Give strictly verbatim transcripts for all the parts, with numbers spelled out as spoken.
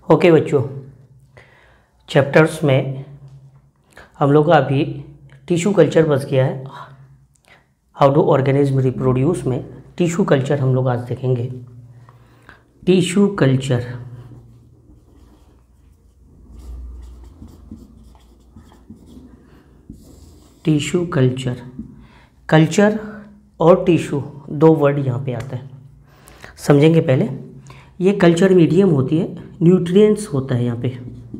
Okay बच्चों, chapters में हम लोग का अभी टिश्यू कल्चर बच गया है। हाउ डू ऑर्गेनिज्म रिप्रोड्यूस में टिश्यू कल्चर हम लोग आज देखेंगे। Tissue culture tissue culture culture और टिश्यू दो वर्ड यहाँ पे आते हैं, समझेंगे। पहले ये कल्चर मीडियम होती है, न्यूट्रिएंट्स होता है यहाँ पे।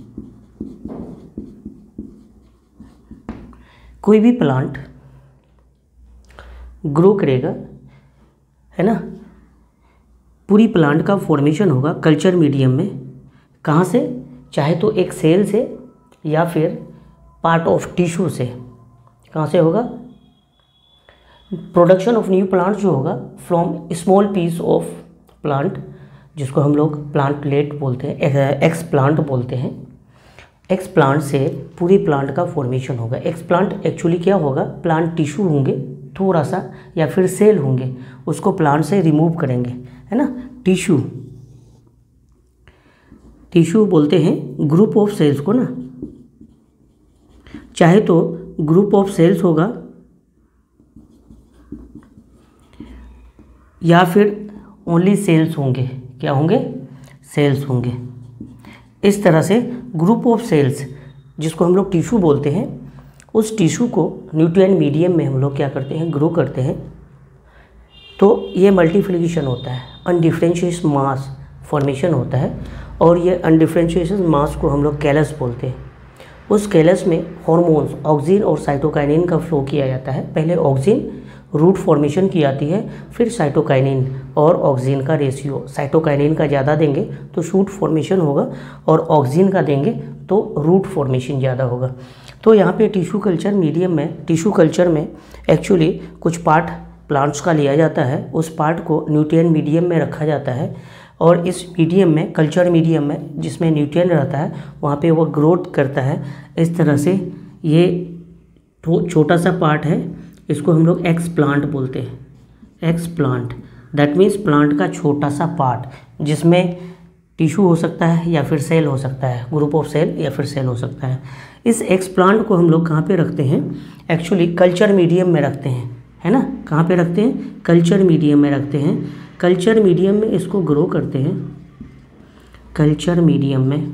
कोई भी प्लांट ग्रो करेगा, है ना, पूरी प्लांट का फॉर्मेशन होगा कल्चर मीडियम में। कहाँ से? चाहे तो एक सेल से या फिर पार्ट ऑफ टिश्यू से। कहाँ से होगा? प्रोडक्शन ऑफ न्यू प्लांट जो होगा from small piece of plant, जिसको हम लोग प्लांटलेट बोलते हैं, एक्स प्लांट बोलते हैं। एक्स प्लांट से पूरी प्लांट का फॉर्मेशन होगा। एक्स प्लांट एक्चुअली क्या होगा? प्लांट टिश्यू होंगे थोड़ा सा या फिर सेल होंगे, उसको प्लांट से रिमूव करेंगे, है ना। टिश्यू टिश्यू बोलते हैं ग्रुप ऑफ सेल्स को ना। चाहे तो ग्रुप ऑफ सेल्स होगा या फिर ओनली सेल्स होंगे। क्या होंगे? सेल्स होंगे। इस तरह से ग्रुप ऑफ सेल्स, जिसको हम लोग टिश्यू बोलते हैं, उस टिश्यू को न्यूट्रिएंट मीडियम में हम लोग क्या करते हैं? ग्रो करते हैं। तो ये मल्टीप्लिकेशन होता है, अनडिफरेंशिएटेड मास फॉर्मेशन होता है, और ये अनडिफरेंशिएटेड मास को हम लोग कैलस बोलते हैं। उस कैलस में हार्मोन्स ऑक्सिन और साइटोकाइनिन का फ्लो किया जाता है। पहले ऑक्सिन रूट फॉर्मेशन की जाती है, फिर साइटोकाइनिन और ऑक्सिन का रेशियो, साइटोकाइनिन का ज़्यादा देंगे तो शूट फॉर्मेशन होगा, और ऑक्सिन का देंगे तो रूट फॉर्मेशन ज़्यादा होगा। तो यहाँ पे टिश्यू कल्चर मीडियम में, टिश्यू कल्चर में एक्चुअली कुछ पार्ट प्लांट्स का लिया जाता है, उस पार्ट को न्यूट्रिएंट मीडियम में रखा जाता है, और इस मीडियम में, कल्चर मीडियम में जिसमें न्यूट्रिएंट रहता है, वहाँ पे वो ग्रोथ करता है। इस तरह से ये छोटा सा पार्ट है, इसको हम लोग एक्स प्लांट बोलते हैं। Explant that means plant का छोटा सा पार्ट, जिसमें टिश्यू हो सकता है या फिर सेल हो सकता है, ग्रुप ऑफ सेल या फिर सेल हो सकता है। इस एक्स प्लांट को हम लोग कहाँ पे रखते हैं? एक्चुअली कल्चर मीडियम में रखते हैं, है ना। कहाँ पे रखते हैं? कल्चर मीडियम में रखते हैं। कल्चर मीडियम में इसको ग्रो करते हैं, कल्चर मीडियम में,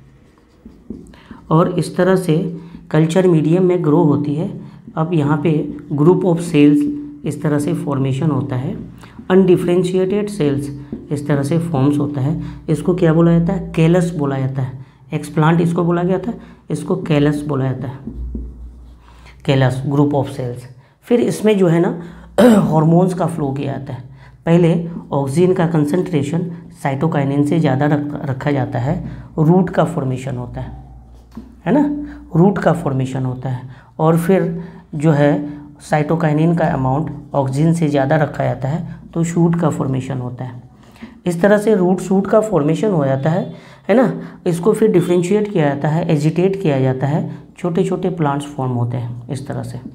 और इस तरह से कल्चर मीडियम में ग्रो होती है। अब यहाँ पे ग्रुप ऑफ सेल्स इस तरह से फॉर्मेशन होता है, अनडिफरेंशिएटेड सेल्स इस तरह से फॉर्म्स होता है। इसको क्या बोला जाता है? कैलस बोला जाता है। एक्स प्लांट इसको बोला गया था, इसको कैलस बोला जाता है, कैलस ग्रुप ऑफ सेल्स। फिर इसमें जो है ना हार्मोन्स का फ्लो किया जाता है। पहले ऑक्सिन का कंसंट्रेशन साइटोकाइनिन से ज़्यादा रख, रखा जाता है, रूट का फॉर्मेशन होता है, है ना, रूट का फॉर्मेशन होता है। और फिर जो है साइटोकाइनिन का अमाउंट ऑक्सिन से ज़्यादा रखा जाता है, तो शूट का फॉर्मेशन होता है। इस तरह से रूट शूट का फॉर्मेशन हो जाता है, है ना। इसको फिर डिफ्रेंशिएट किया जाता है, एजिटेट किया जाता है, छोटे छोटे प्लांट्स फॉर्म होते हैं। इस तरह से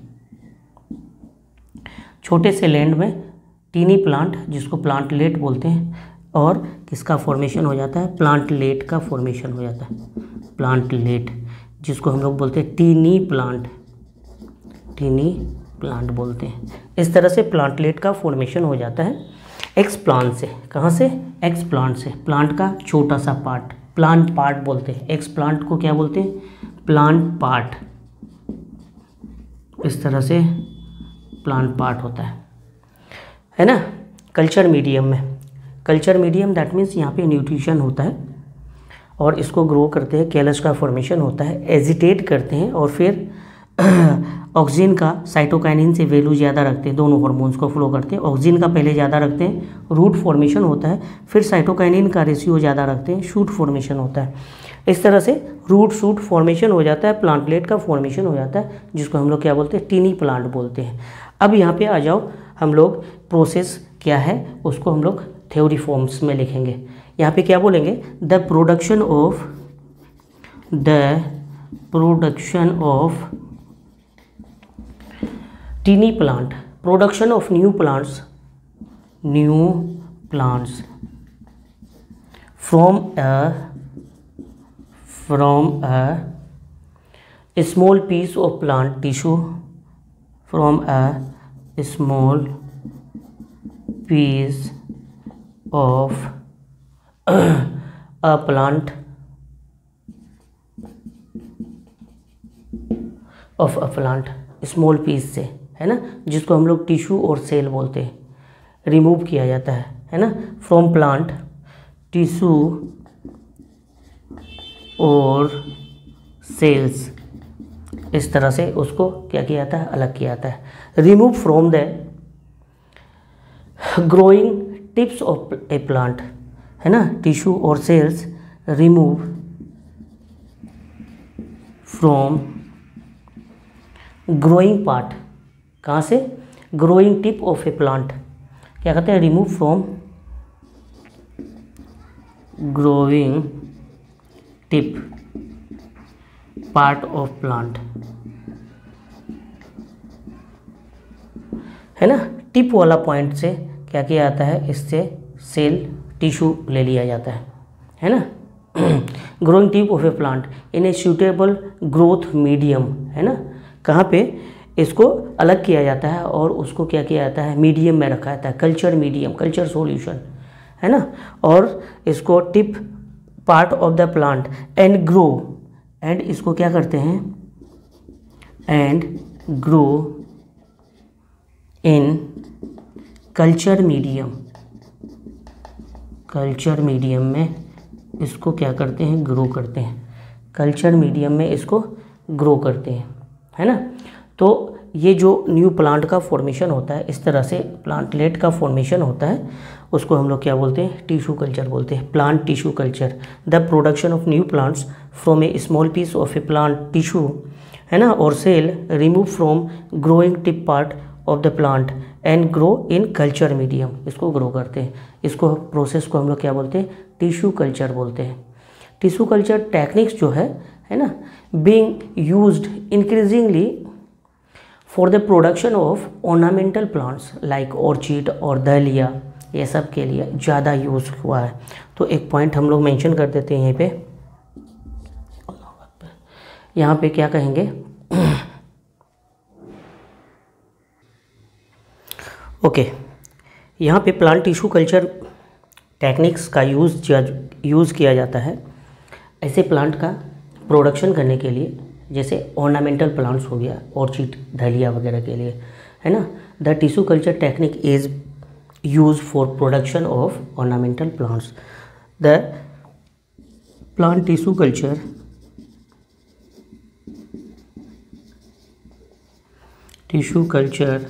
छोटे से लैंड में टीनी प्लांट, जिसको प्लांटलेट बोलते हैं, और किसका फॉर्मेशन हो जाता है? प्लांटलेट का फॉर्मेशन हो जाता है, प्लांटलेट, जिसको हम लोग बोलते हैं टीनी प्लांट, टीनी प्लांट बोलते हैं। इस तरह से प्लांटलेट का फॉर्मेशन हो जाता है एक्स प्लांट से। कहाँ से? एक्स प्लांट से। प्लांट का छोटा सा पार्ट, प्लांट पार्ट बोलते हैं। एक्स प्लांट को क्या बोलते हैं? Plant part. इस तरह से प्लांट पार्ट होता है, है ना। कल्चर मीडियम में, कल्चर मीडियम दैट मीन्स यहाँ पे न्यूट्रिशन होता है, और इसको ग्रो करते हैं, कैलस का फॉर्मेशन होता है, एजिटेट करते हैं, और फिर ऑक्सिन का साइटोकाइनिन से वैल्यू ज़्यादा रखते हैं, दोनों हार्मोन्स को फ्लो करते हैं। ऑक्सिन का पहले ज़्यादा रखते हैं, रूट फॉर्मेशन होता है, फिर साइटोकाइनिन का रेशियो ज़्यादा रखते हैं, शूट फॉर्मेशन होता है। इस तरह से रूट शूट फॉर्मेशन हो जाता है, प्लांटलेट का फॉर्मेशन हो जाता है, जिसको हम लोग क्या बोलते हैं? टीनी प्लांट बोलते हैं। अब यहाँ पे आ जाओ, हम लोग प्रोसेस क्या है उसको हम लोग थ्योरी फॉर्म्स में लिखेंगे। यहाँ पे क्या बोलेंगे? The production of the production of tiny plant, production of new plants, new plants from a from a small piece of plant tissue from a small piece of a plant of a plant small piece से, है ना, जिसको हम लोग tissue और cell बोलते हैं, remove किया जाता है है ना, फ्रॉम प्लांट टिश्यू और सेल्स, इस तरह से उसको क्या किया जाता है, अलग किया जाता है। Remove from the growing tips of a plant, है ना, टिश्यू और cells remove from growing part, कहाँ से, growing tip of a plant, क्या कहते हैं, remove from growing tip part of plant, है ना, टिप वाला पॉइंट से क्या किया जाता है, इससे सेल टिश्यू ले लिया जाता है है ना। Growing tip of a plant in a suitable growth medium, है ना, कहाँ पे इसको अलग किया जाता है और उसको क्या किया जाता है, मीडियम में रखा जाता है, कल्चर मीडियम, कल्चर सॉल्यूशन, है ना, और इसको tip part of the plant and grow, and इसको क्या करते हैं, and grow in culture medium, culture medium में इसको क्या करते हैं, ग्रो करते हैं, कल्चर मीडियम में इसको ग्रो करते हैं, है ना। तो ये जो न्यू प्लांट का फॉर्मेशन होता है, इस तरह से प्लांटलेट का फॉर्मेशन होता है, उसको हम लोग क्या बोलते हैं, टिश्यू कल्चर बोलते हैं, plant tissue culture. The production of new plants from a small piece of a plant tissue, है ना, और cell remove from growing tip part of the plant and grow in culture medium, इसको grow करते हैं, इसको process को हम लोग क्या बोलते हैं, टिश्यू कल्चर बोलते हैं। टिश्यू कल्चर टेक्निक्स जो है है ना, being used increasingly for the production of ornamental plants like orchid और दहलिया, ये सब के लिए ज़्यादा यूज़ हुआ है। तो एक पॉइंट हम लोग मेंशन कर देते हैं यहीं पे, यहाँ पे क्या कहेंगे, ओके okay, यहाँ पे प्लांट टिश्यू कल्चर टेक्निक्स का यूज़ यूज़ किया जाता है ऐसे प्लांट का प्रोडक्शन करने के लिए, जैसे ऑर्नामेंटल प्लांट्स हो गया, ऑर्चिड, दहलिया वगैरह के लिए, है ना। The tissue culture technique is use for production of ornamental plants. The plant tissue culture tissue culture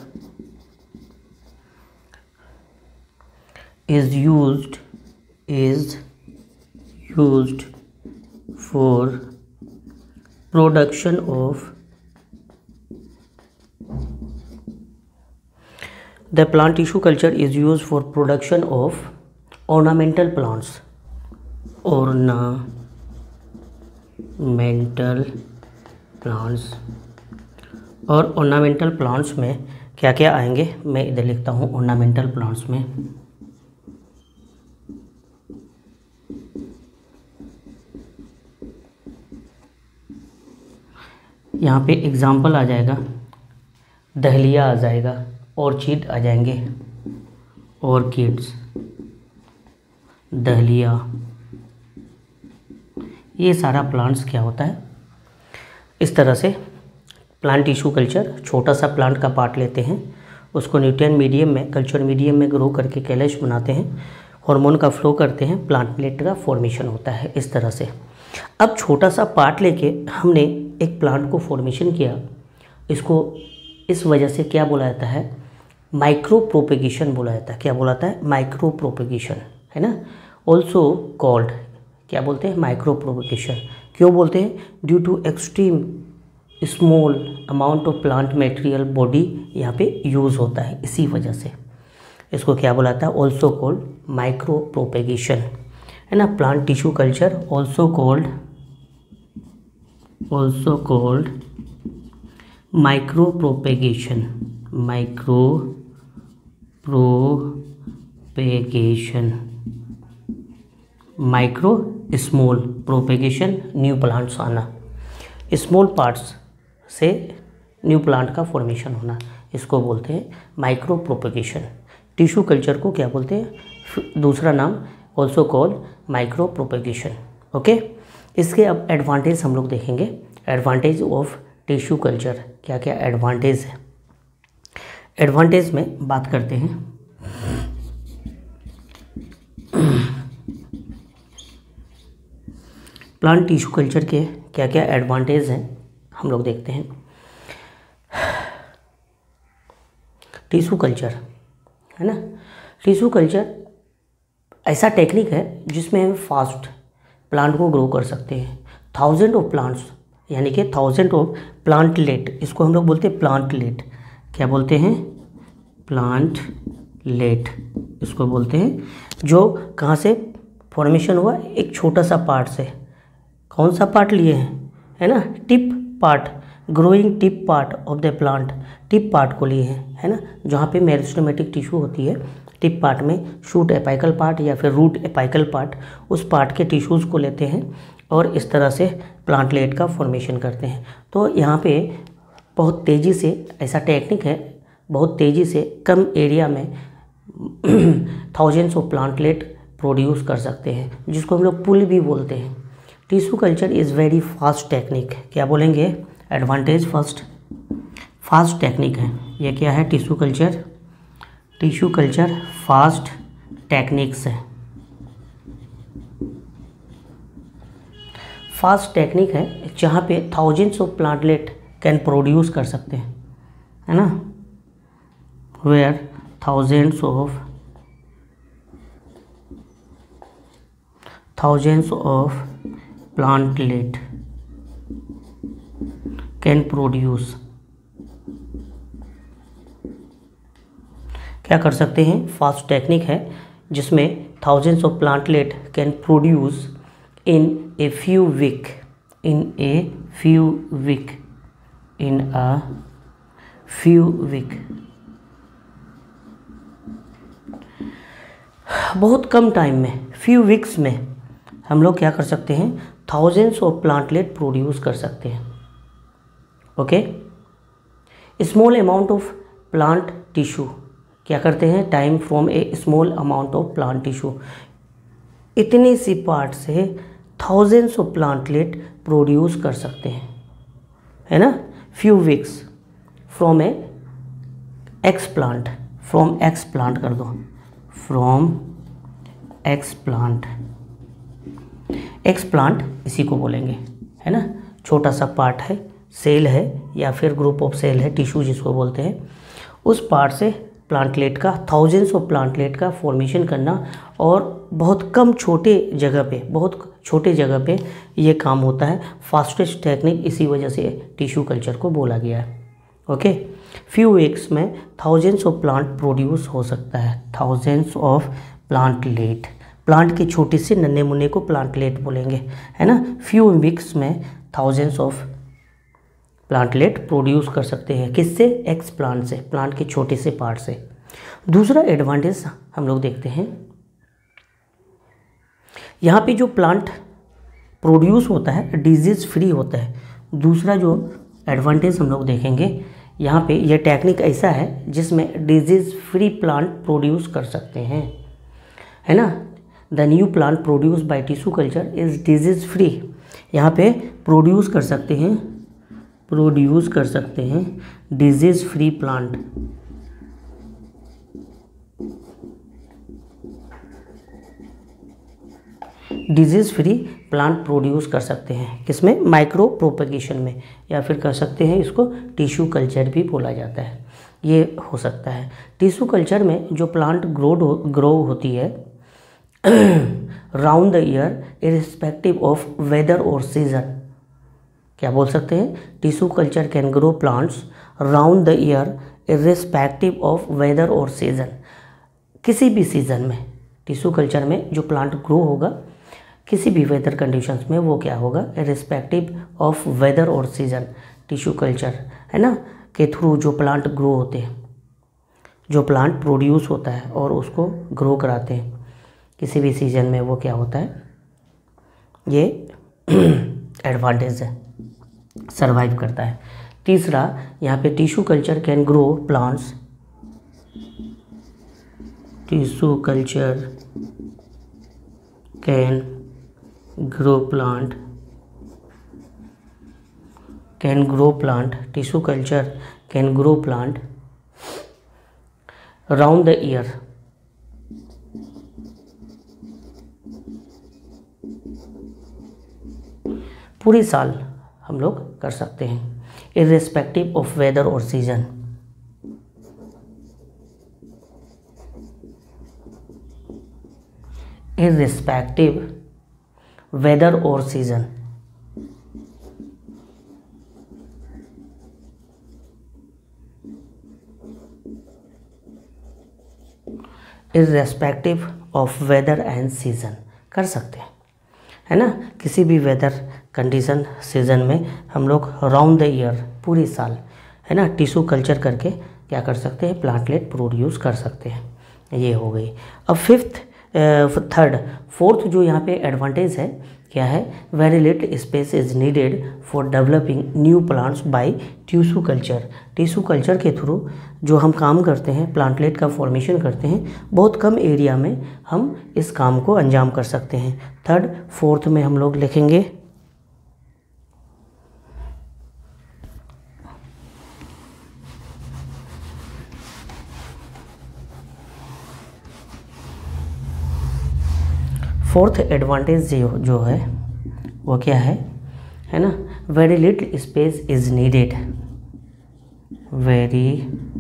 is used is used for production of the plant tissue culture is used for production of ornamental plants, ornamental plants, और ornamental plants में क्या क्या आएंगे, मैं इधर लिखता हूँ ornamental plants में यहाँ पे एग्जाम्पल आ जाएगा, दहलिया आ जाएगा, ऑर्चिड आ जाएंगे, ऑर्किड्स, दहलिया, ये सारा प्लांट्स क्या होता है, इस तरह से प्लांट टिश्यू कल्चर, छोटा सा प्लांट का पार्ट लेते हैं, उसको न्यूट्रिएंट मीडियम में, कल्चर मीडियम में ग्रो करके कैलश बनाते हैं, हार्मोन का फ्लो करते हैं, प्लांटलेट का फॉर्मेशन होता है इस तरह से। अब छोटा सा पार्ट लेके हमने एक प्लांट को फॉर्मेशन किया, इसको इस वजह से क्या बोला जाता है, माइक्रो प्रोपेगेशन बोला जाता है। क्या बोला जाता है, माइक्रो प्रोपेगेशन, है ना, ऑल्सो कॉल्ड, क्या बोलते हैं, माइक्रो प्रोपेगेशन। क्यों बोलते हैं, due to extreme small amount of plant material body यहाँ पे यूज़ होता है, इसी वजह से इसको क्या बोला जाता है, ऑल्सो कॉल्ड माइक्रो प्रोपेगेशन, है ना। Plant tissue culture also called also called micro propagation, micro propagation, micro small propagation, new plants आना, स्मॉल पार्ट्स से न्यू प्लांट का फॉर्मेशन होना, इसको बोलते हैं माइक्रो प्रोपेगेशन। टिश्यू कल्चर को क्या बोलते हैं, दूसरा नाम also call micro propagation. Okay, इसके अब एडवांटेज हम लोग देखेंगे। एडवांटेज ऑफ टिश्यू कल्चर, क्या क्या एडवांटेज है। एडवांटेज में बात करते हैं। प्लांट टिश्यू कल्चर के क्या क्या एडवांटेज हैं हम लोग देखते हैं। टिश्यू कल्चर है ना, टिश्यू कल्चर ऐसा टेक्निक है जिसमें हम फास्ट प्लांट को ग्रो कर सकते हैं। थाउजेंड ऑफ प्लांट्स यानी कि थाउजेंड ऑफ प्लांटलेट, इसको हम लोग बोलते हैं प्लांटलेट। क्या बोलते हैं, प्लांटलेट इसको बोलते हैं, जो कहाँ से फॉर्मेशन हुआ, एक छोटा सा पार्ट से। कौन सा पार्ट लिए हैं, है ना, tip part, growing tip part of the plant, tip part को लिए हैं, है ना, जहाँ पे मेरिस्टेमेटिक टिश्यू होती है। टिप पार्ट में शूट एपाइकल पार्ट या फिर रूट एपाइकल पार्ट, उस पार्ट के टिश्यूज़ को लेते हैं और इस तरह से प्लांटलेट का फॉर्मेशन करते हैं। तो यहाँ पे बहुत तेज़ी से, ऐसा टेक्निक है, बहुत तेज़ी से कम एरिया में थाउजेंड्स ऑफ प्लांटलेट प्रोड्यूस कर सकते हैं, जिसको हम लोग पुल भी बोलते हैं। Tissue culture is very fast technique. क्या बोलेंगे, एडवांटेज फर्स्ट, फास्ट टेक्निक है। ये क्या है, tissue culture, tissue culture fast techniques है, फास्ट टेक्निक है जहाँ पे thousands of plantlet can produce कर सकते हैं, है ना, where thousands of thousands of plantlet can produce, क्या कर सकते हैं, फास्ट टेक्निक है जिसमें thousands of plantlet can produce in a few week, in a few week, in a few week, बहुत कम टाइम में, फ्यू वीक्स में हम लोग क्या कर सकते हैं, थाउजेंड्स ऑफ प्लांटलेट प्रोड्यूस कर सकते हैं। Okay, small amount of plant tissue, क्या करते हैं, time from a small amount of plant tissue, इतनी सी पार्ट से थाउजेंड्स ऑफ प्लांटलेट प्रोड्यूस कर सकते हैं, है ना, few weeks from a explant, from explant कर दो, from explant, explant इसी को बोलेंगे, है ना, छोटा सा पार्ट है, सेल है या फिर ग्रुप ऑफ सेल है, टिश्यू जिसको बोलते हैं, उस पार्ट से प्लांटलेट का, थाउजेंड्स ऑफ प्लांटलेट का फॉर्मेशन करना, और बहुत कम छोटे जगह पे, बहुत छोटे जगह पे ये काम होता है। फास्टेस्ट टेक्निक इसी वजह से टिश्यू कल्चर को बोला गया है। ओके, फ्यू वीक्स में थाउजेंड्स ऑफ प्लांट प्रोड्यूस हो सकता है, थाउजेंड्स ऑफ प्लांटलेट, प्लांट के छोटे से नन्हे मुन्ने को प्लांटलेट बोलेंगे, है ना, फ्यू वीक्स में थाउजेंड्स ऑफ प्लांटलेट प्रोड्यूस कर सकते हैं, किससे, एक्स प्लांट से, प्लांट के छोटे से पार्ट से। दूसरा एडवांटेज हम लोग देखते हैं, यहाँ पे जो प्लांट प्रोड्यूस होता है डिजीज़ फ्री होता है। दूसरा जो एडवांटेज हम लोग देखेंगे, यहाँ पे ये टेक्निक ऐसा है जिसमें डिजीज़ फ्री प्लांट प्रोड्यूस कर सकते हैं, है ना, the new plant produce by tissue culture is disease free. यहाँ पे प्रोड्यूस कर सकते हैं, प्रोड्यूस कर सकते हैं disease free plant, disease free plant produce कर सकते हैं, किसमें, माइक्रो प्रोपेगेशन में, या फिर कह सकते हैं इसको टिश्यू कल्चर भी बोला जाता है, ये हो सकता है। टिश्यू कल्चर में जो प्लांट ग्रो ग्रो होती है round the year irrespective of weather और सीजन, क्या बोल सकते हैं, tissue culture can grow plants round the year irrespective of weather और सीजन, किसी भी सीज़न में टिश्यू कल्चर में जो प्लांट ग्रो होगा किसी भी वेदर कंडीशंस में, वो क्या होगा, इरिस्पेक्टिव ऑफ वेदर और सीजन, टिश्यू कल्चर, है ना, के थ्रू जो प्लांट ग्रो होते हैं, जो प्लांट प्रोड्यूस होता है और उसको ग्रो कराते हैं किसी भी सीज़न में, वो क्या होता है, ये एडवांटेज है, सरवाइव करता है। तीसरा यहाँ पे tissue culture can grow plants, tissue culture can grow plant can grow plant tissue culture can grow plant round the year, पूरी साल हम लोग कर सकते हैं, इर्रेस्पेक्टिव ऑफ वेदर और सीजन। इर्रेस्पेक्टिव वेदर और season, irrespective of weather and season कर सकते हैं, है ना। किसी भी वेदर कंडीशन सीज़न में हम लोग राउंड द ईयर, पूरी साल, है ना, टिश्यू कल्चर करके क्या कर सकते हैं, प्लांटलेट प्रोड्यूस कर सकते हैं। ये हो गई। अब फिफ्थ थर्ड फोर्थ जो यहाँ पे एडवांटेज है क्या है, very little space is needed for developing new plants by tissue culture. Tissue culture के थ्रू जो हम काम करते हैं, प्लांटलेट का फॉर्मेशन करते हैं, बहुत कम एरिया में हम इस काम को अंजाम कर सकते हैं। थर्ड फोर्थ में हम लोग लिखेंगे फोर्थ एडवांटेज जो जो है वो क्या है है ना, very little space is needed, very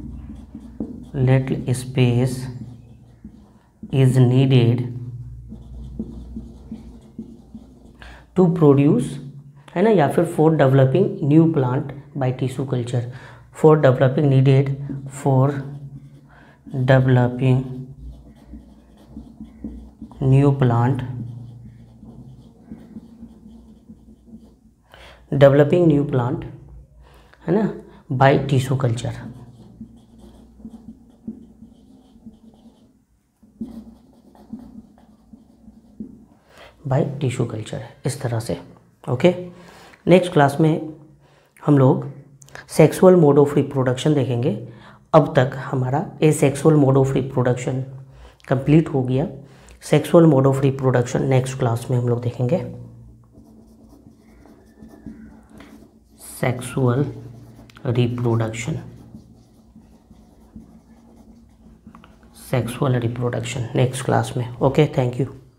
little space is needed to produce, है ना, या फिर for developing new plant by tissue culture, for developing needed for developing new plant developing new plant है ना by tissue culture. By tissue culture इस तरह से। Okay, next class में हम लोग सेक्सुअल मोड ऑफ रिप्रोडक्शन देखेंगे। अब तक हमारा asexual mode of reproduction complete हो गया। Sexual mode of reproduction next class में हम लोग देखेंगे। Sexual reproduction sexual reproduction next class में। Okay, thank you.